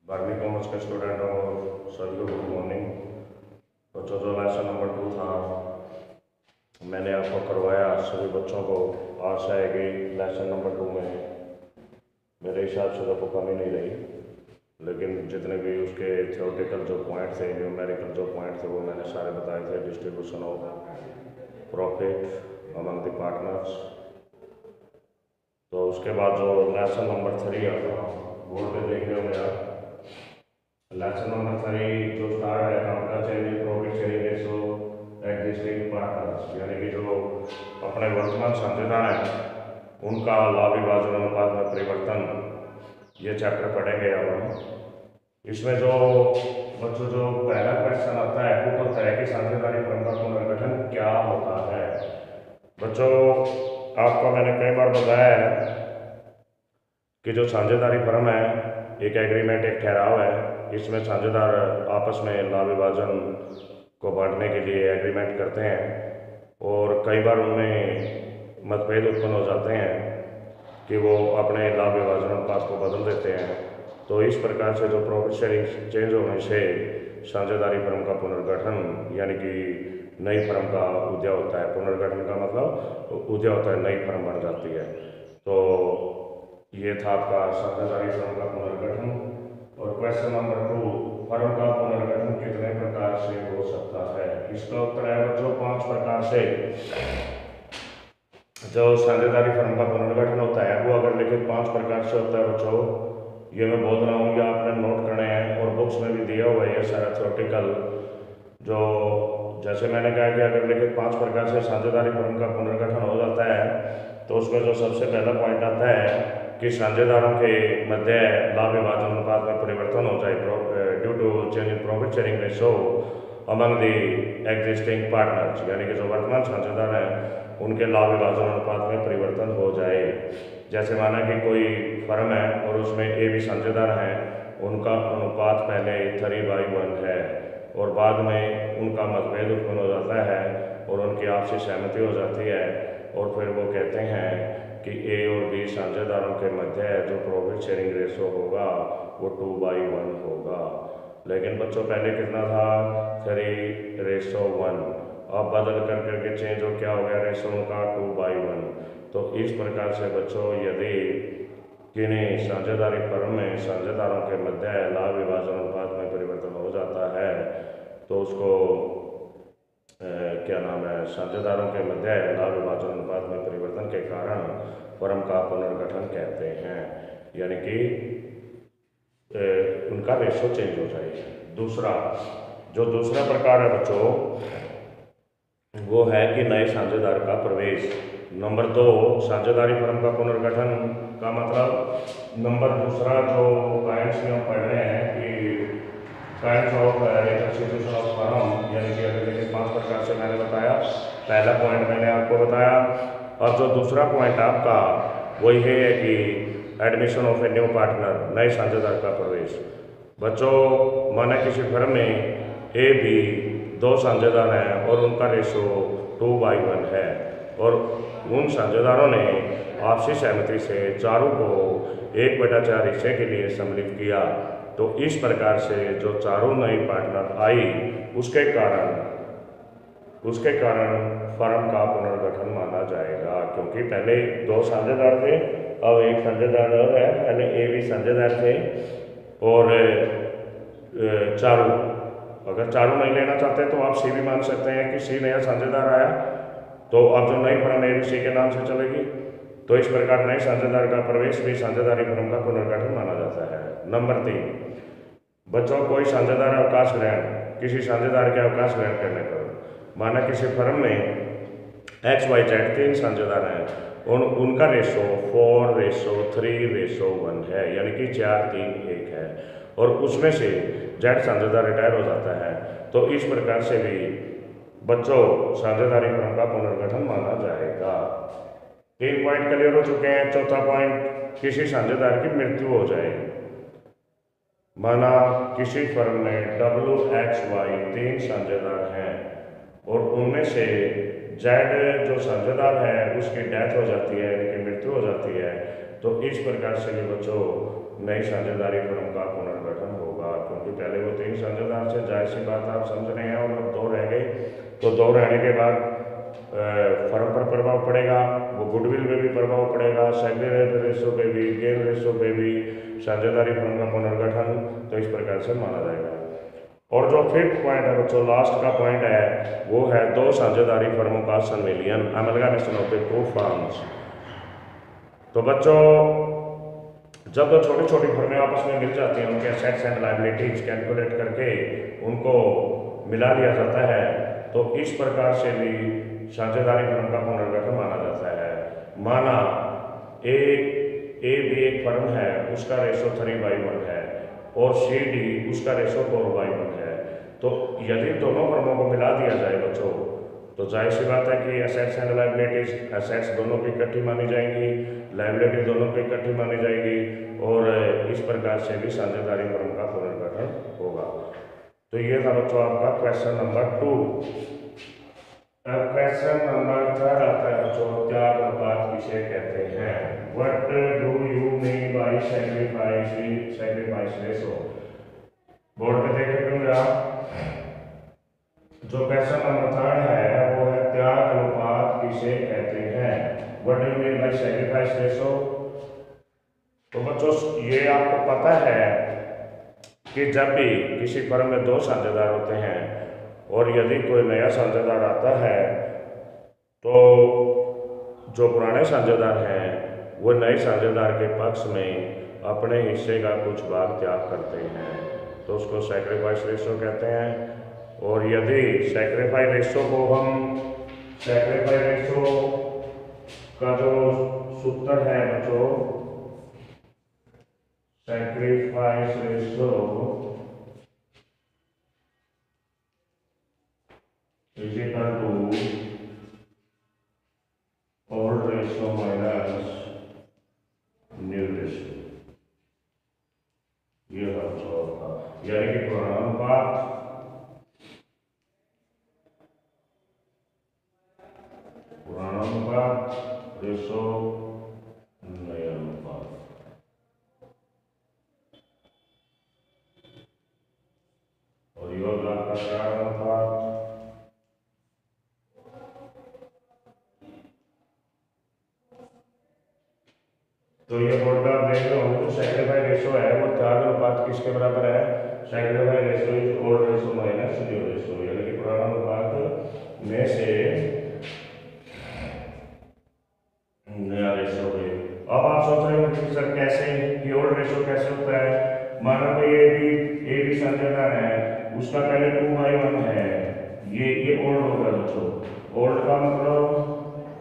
12वीं कॉमर्स के स्टूडेंट और सभी को गुड मॉर्निंग। बच्चों, जो लेसन नंबर 2 था मैंने आपको करवाया सभी बच्चों को। आशा है कि लेसन नंबर 2 में मेरे हिसाब से तो कोई कमी नहीं रही, लेकिन जितने भी उसके थ्योरेटिकल जो पॉइंट थे, न्यूमेरिकल जो पॉइंट थे, वो मैंने सारे बताए थे। Distribution of profit among the partners. तो उसके बाद जो लेसन नंबर 3 आता बोर्ड पे देख रहे होंगे आप। लेसन नंबर 3 जो स्टार्ट है आपका changing profit sharing ratio existing partners, यानी कि जो अपने वर्तमान साझेदार हैं उनका लाभ विभाजन अनुपात में परिवर्तन, ये चैप्टर पढ़ेंगे अब हम। इसमें जो बच्चों जो पहला क्वेश्चन आता है वो होता है कि साझेदारी फर्म का पुनर्गठन क्या होता है। बच्चों, आपको मैंने कई बार बताया है कि जो साझेदारी फर्म है एक एग्रीमेंट, एक ठहराव है। इसमें साझेदार आपस में लाभ विभाजन को बांटने के लिए एग्रीमेंट करते हैं और कई बार उनमें मतभेद उत्पन्न हो जाते हैं कि वो अपने लाभ विभाजन अनुपात को बदल देते हैं। तो इस प्रकार से जो प्रॉफिट शेयरिंग चेंज होने से साझेदारी फर्म का पुनर्गठन यानी कि नई फर्म का उदय होता है। पुनर्गठन का मतलब उदय होता है, नई फर्म बन जाती है। तो ये था आपका साझेदारी फर्म का पुनर्गठन। और क्वेश्चन नंबर 2, फर्म का पुनर्गठन कितने प्रकार से हो सकता है। इसका उत्तर है बच्चों 5 प्रकार से। जो साझेदारी फर्म का पुनर्गठन होता है वो अगर लिखित 5 प्रकार से होता है बच्चों, ये मैं बोल रहा हूँ, ये आपने नोट करने हैं और बुक्स में भी दिया हुआ है ये सारा थ्योरेटिकल। जो जैसे मैंने कहा कि अगर लिखित 5 प्रकार से साझेदारी फर्म का पुनर्गठन हो जाता है तो उसमें जो सबसे पहला पॉइंट आता है कि साझेदारों के मध्य लाभ विभाजन अनुपात में परिवर्तन हो जाए due to change in profit sharing ratio among the existing partners, यानी कि जो वर्तमान साझेदार हैं उनके लाभ विभाजन अनुपात में परिवर्तन हो जाए। जैसे माना कि कोई फर्म है और उसमें ए भी साझेदार हैं, उनका अनुपात पहले 3/1 है और बाद में उनका मतभेद उत्पन्न हो जाता है और उनकी आपसी सहमति हो जाती है और फिर वो कहते हैं कि ए और बी साझेदारों के मध्य जो प्रॉफिट शेयरिंग रेशो होगा वो 2/1 होगा। लेकिन बच्चों पहले कितना था, 3:1। अब बदल कर करके चेंज हो क्या हो गया, रेशो का 2/1। तो इस प्रकार से बच्चों यदि किन्हीं साझेदारी फर्म में साझेदारों के मध्य लाभ विभाजन अनुपात में परिवर्तन हो जाता है तो उसको क्या नाम है, साझेदारों के मध्य लाभ विभाजन अनुपात में परिवर्तन के कारण फर्म का पुनर्गठन कहते हैं, यानी कि उनका रेशो चेंज हो जाए। दूसरा प्रकार है बच्चों वो है कि नए साझेदार का प्रवेश। नंबर 2, साझेदारी फर्म का पुनर्गठन का मतलब नंबर दूसरा जो पॉइंट्स में हम पढ़ रहे हैं कि kinds of institution of firm, यानी कि अगर देखिए 5 प्रकार से मैंने बताया। पहला पॉइंट मैंने आपको बताया। और जो दूसरा पॉइंट आपका वही है कि admission of a new partner, नए साझेदार का प्रवेश। बच्चों, माना किसी फर्म में ए बी 2 साझेदार हैं और उनका रेशो 2/1 है और उन साझेदारों ने आपसी सहमति से चारों को 1/4 हिस्से के लिए सम्मिलित किया। तो इस प्रकार से जो चारों नई पार्टनर आई उसके कारण फर्म का पुनर्गठन माना जाएगा, क्योंकि पहले 2 साझेदार थे, अब 1 साझेदार और है। पहले ए भी साझेदार थे और चारों, अगर चारों नहीं लेना चाहते तो आप सी भी मान सकते हैं कि सी नया साझेदार आया तो अब जो नई फर्म ए बी सी के नाम से चलेगी। तो इस प्रकार नए साझेदार का प्रवेश भी साझेदारी फर्म का पुनर्गठन माना जाता है। नंबर 3, बच्चों कोई साझेदार अवकाश ग्रहण, किसी साझेदार के अवकाश ग्रहण करने पर, माना किसी फर्म में XYZ 3 साझेदार हैं और उनका रेशो 4:3:1 है, यानी कि 4:3:1 है और उसमें से Z साझेदार रिटायर हो जाता है। तो इस प्रकार से भी बच्चों साझेदारी फर्म का पुनर्गठन माना जाएगा। 3 पॉइंट क्लियर हो चुके हैं। चौथा पॉइंट, किसी साझेदार की मृत्यु हो जाए। माना किसी फर्म में WXY 3 साझेदार हैं और उनमें से Z जो साझेदार है उसकी डेथ हो जाती है, यानी कि मृत्यु हो जाती है। तो इस प्रकार से भी बच्चों नई साझेदारी फर्म का पुनर्गठन होगा, क्योंकि पहले वो 3 साझेदार थे, जाहिर सी बात आप समझ रहे हैं, और अब 2 रह गए, तो 2 रहने के बाद फर्म पर प्रभाव पड़ेगा, वो गुडविल पे भी प्रभाव पड़ेगा, सेक्रेटरी रेशो पे भी, गेन रेशो पे भी, साझेदारी फर्म का पुनर्गठन, तो इस प्रकार से माना जाएगा। और जो 5th पॉइंट है बच्चों, लास्ट का पॉइंट है, वो है 2 साझेदारी फर्मों का सम्मेलन, अमलगामेशन ऑफ द 2 फर्म्स। तो बच्चों जब 2 छोटी छोटी फर्में आपस में मिल जाती हैं, उनके एसेट्स एंड लायबिलिटीज कैलकुलेट करके उनको मिला लिया जाता है, तो इस प्रकार से भी साझेदारी फर्म का पुनर्गठन माना जाता है। माना ए भी एक फर्म है, उसका रेशो 3/1 है, और सी डी उसका रेशो 4/1 है। तो यदि दोनों फर्मों को मिला दिया जाए बच्चों, तो जाहिर सी बात है कि एसेट्स एंड लायबिलिटीज, एसेट्स दोनों की इकट्ठी मानी जाएंगी, लायबिलिटी दोनों की इकट्ठी मानी जाएगी, और इस प्रकार से भी साझेदारी फर्म का पुनर्गठन होगा। तो ये था बच्चों आपका क्वेश्चन नंबर 2। अब क्वेश्चन नंबर 3 आता है बच्चों, त्याग अनुपात किसे कहते हैं? What do you mean by sacrifice ratio? Board पे देख रहे होंगे आप, जो क्वेश्चन नंबर 3 है वो है त्याग अनुपात किसे कहते हैं? What do you mean by sacrifice ratio? तो बच्चों ये आपको पता है कि जब भी किसी फर्म में 2 साझेदार होते हैं और यदि कोई नया साझेदार आता है, तो जो पुराने साझेदार हैं वो नए साझेदार के पक्ष में अपने हिस्से का कुछ भाग त्याग करते हैं, तो उसको सैक्रिफाइस रेशो कहते हैं। और यदि सैक्रिफाइस रेशो को हम, सैक्रिफाइस रेशो का जो सूत्र है बच्चों, sacrifice ratio is equal to old ratio minus new ratio। ये होगा यानी कि पुराना अनुपात रेशो नया अनुपात। और ये होगा आपका त्याग अनुपात। तो ये बोर्ड पे आप देख रहे होंगे, तो सैक्रिफाइस रेशो है वो त्याग अनुपात किसके बराबर है? Sacrifice ratio is old ratio minus new ratio, यानी कि पुराना अनुपात में से नया रेशो है। अब आप सोच रहे हो कि सर कैसे, कि ओल्ड रेशो कैसे होता है? मानो कोई ए बी साझेदार है, उसका पहले 2/1 है, ये ओल्ड होगा बच्चों। ओल्ड का मतलब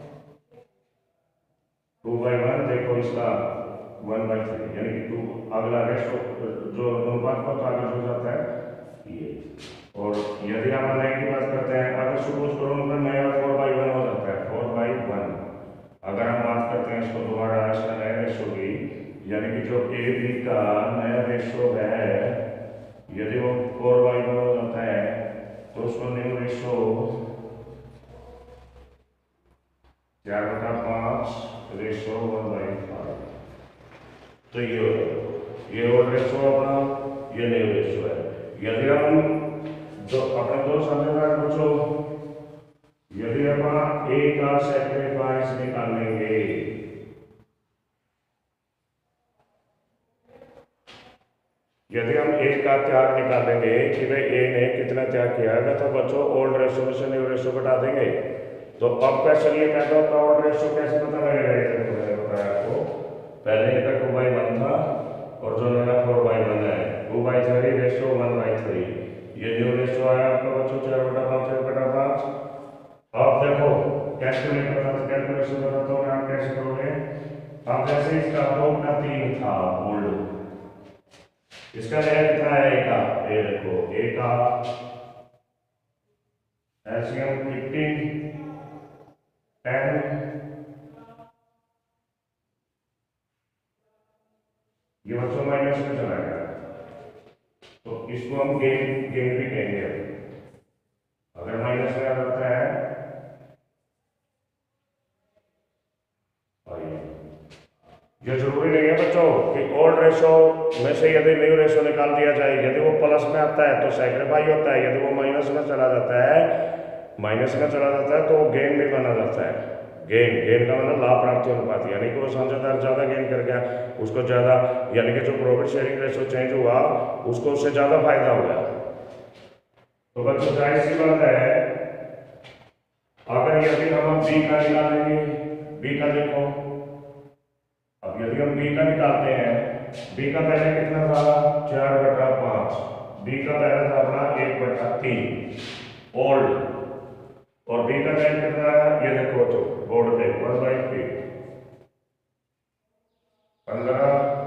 2/1, देखो इसका 1/3, यानी कि 2 अगला रेशो जो अनुपात को तो आगे हो जाता है ये। और यदि हम नए की बात करते हैं, अगर सपोज करो उनका नया 4/1 हो जाता है, 4/1। अगर हम बात करते हैं इसको दोबारा इसका नया रेशो की, यानी कि जो ए बी का नया रेशो है, यदि वो 4/1 हो जाता है, तो उसको न्यू रेशो 4/5 रेशो 1/5। तो ये ओल्ड रेशो अपना, ये न्यू रेशो है। यदि हम जो अपने 2 साझेदार बच्चों, यदि हम ए का सैक्रिफाइस निकालेंगे, यदि हम ए का त्याग निकालेंगे कि भाई ए ने कितना त्याग किया है, तो बच्चों ओल्ड रेशो में से न्यू रेशो घटा देंगे। तो अब क्वेश्चन ये कहता है तो ओल्ड रेशो कैसे पता लगेगा? ये मैंने बताया आपको, पहले इनका 2/1 था और जो नया 4/1 है, 2/3 रेशो 1/3। ये न्यू रेशो आया आपका बच्चों 4/5 4/5। अब देखो कैलकुलेट करना, तो कैलकुलेशन बताता हूँ आप कैसे करोगे। अब जैसे इसका 2/3 था ओल्ड, इसका नया कितना है? ए का, ए देखो ए का एलसीएम 15 10, ये बच्चों माइनस में चला गया, तो इसको हम गेन भी कहेंगे। अगर माइनस में आ जाता है, ये जरूरी नहीं है बच्चों कि ओल्ड रेशो में से यदि न्यू रेशो निकाल दिया जाए, यदि वो प्लस में आता है तो सैक्रिफाई होता है, यदि वो माइनस में चला जाता है तो वो गेन भी माना जाता है। गेन का मतलब लाभ प्राप्ति अनुपात, यानी कि वो साझेदार ज़्यादा गेन कर गया, उसको ज़्यादा, यानी कि जो प्रॉफिट शेयरिंग रेशो चेंज हुआ उसको उससे ज़्यादा फायदा हो गया। तो बच्चों जाहिर सी बात है, अगर यदि हम बी का निकालेंगे, बी का देखो, अब यदि हम बी का निकालते हैं, बी का पहले कितना था 4/5, बी का पहले था अपना 1/3 ओल्ड, और बी का टाइम कितना है ये देखो तो बोर्ड पे 1/3 15,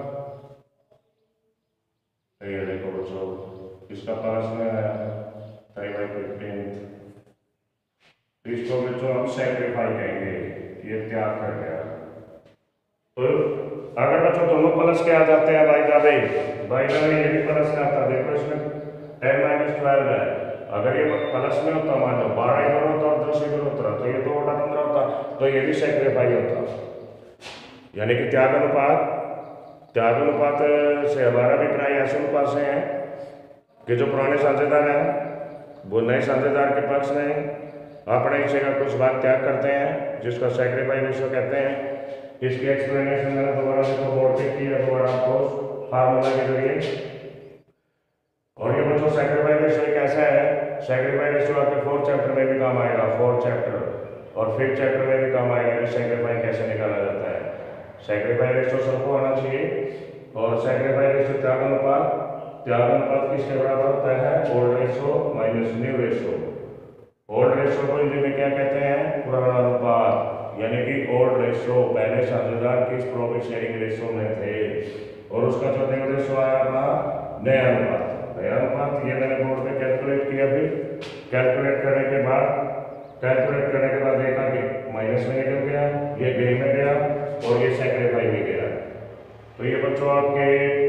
ये देखो बच्चों इसका प्लस में है 3/15, इसको बच्चों हम सैक्रिफाई कहेंगे, ये त्याग कर गया। तो अगर बच्चों दोनों प्लस के आ जाते हैं भाई जावे ये भी प्लस का आता, देखो इसमें 10-12 है, अगर ये प्लस में होता मान लो 12 इधर होता और 10 इधर होता तो ये 2/15 होता, तो ये भी सैक्रिफाई होता। यानी कि त्याग अनुपात से हमारा अभिप्राय ऐसे अनुपात से है कि जो पुराने साझेदार हैं वो नए साझेदार के पक्ष में अपने हिस्से का कुछ भाग त्याग करते हैं, जिसको सैक्रिफाई रेशो कहते हैं। इसकी एक्सप्लेनेशन मैंने दोबारा से बोर्ड पे की है, दोबारा आपको फार्मूला के जरिए। और ये बच्चों सैक्रिफाई रेशो कैसा है, सैक्रिफाई रेशो आपके 4th चैप्टर में भी काम आएगा, 4th चैप्टर और 5th चैप्टर में भी काम आएगा कि सैक्रिफाई कैसे निकाला जाता है। सैक्रिफाई रेशो सबको आना चाहिए, और सैक्रिफाई रेशो त्याग अनुपात किसके बराबर होता है, old ratio minus new ratio. Old ratio को हिंदी में क्या कहते हैं, पुराना अनुपात, यानी कि ओल्ड रेशो पहले साझेदार किस प्रॉफिट शेयरिंग रेशो में थे, और उसका जो न्यू रेशो आया अपना नया अनुपात। नया अनुपात ये मैंने बोर्ड में कैलकुलेट किया, फिर कैलकुलेट करने के बाद देखा कि माइनस में निकल गया, ये गेन में गया और ये सैक्रिफाई में गया। तो ये बच्चों आपके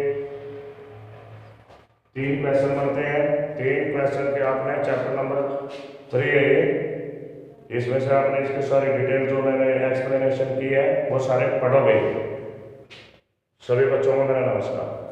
3 क्वेश्चन बनते हैं, 3 क्वेश्चन के आपने चैप्टर नंबर 3 है, इसमें से आपने इसके सारे डिटेल जो मैंने एक्सप्लेनेशन की है वो सारे पढ़ोगे। सभी बच्चों को मेरा नमस्कार।